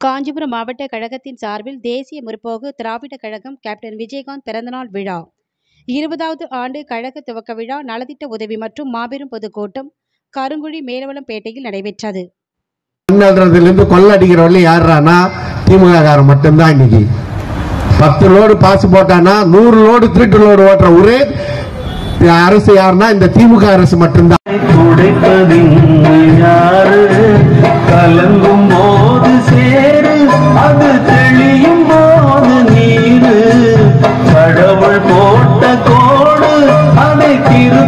காஞ்சிபுரம் மாவட்ட கழகத்தின் சார்பில் தேசிய முற்போக்கு திராவிட கழகம் கேப்டன் விஜயகாந்த் பிறந்தநாள் விழா 20வது ஆண்டு கழக துவக்க விழா நலத்திட்ட உதவி மற்றும் மாபெரும் பொதுக்கூட்டம் கருங்குழி மேலவளம்பேட்டையில் நடைபெற்றது. கொள்ளடிக்கிறவங்க யாருன்னா திமுக காரன் மட்டும்தான். இன்னைக்கு 10 லோடு பாஸ் போட்டானா 100 லோடு திருட்டு லோடு ஓட்டுற ஒரே அரசு யாருன்னா இந்த திமுக அரசு மட்டும்தான். கலங்கும் போது சேரு அது தெளியும் போது நீரு கடவுள் போட்ட கோடு அதை திரு